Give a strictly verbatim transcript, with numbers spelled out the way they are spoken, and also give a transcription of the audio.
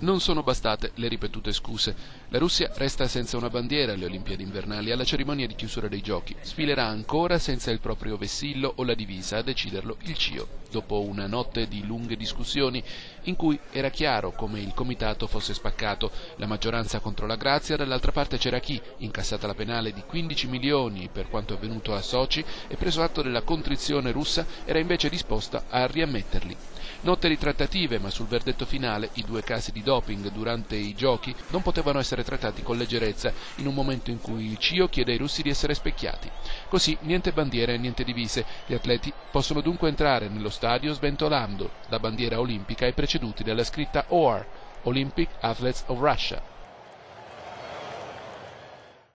Non sono bastate le ripetute scuse. La Russia resta senza una bandiera alle Olimpiadi invernali. Alla cerimonia di chiusura dei giochi sfilerà ancora senza il proprio vessillo o la divisa, a deciderlo il C I O, dopo una notte di lunghe discussioni in cui era chiaro come il comitato fosse spaccato, la maggioranza contro la grazia, dall'altra parte c'era chi, incassata la penale di quindici milioni per quanto avvenuto a Sochi e preso atto della contrizione russa, era invece disposta a riammetterli. Notte di trattative, ma sul verdetto finale i due casi di doping durante i giochi non potevano essere trattati con leggerezza in un momento in cui il C I O chiede ai russi di essere specchiati. Così niente bandiere e niente divise. Gli atleti possono dunque entrare nello stadio sventolando la bandiera olimpica e preceduti dalla scritta O A R, Olympic Athletes of Russia.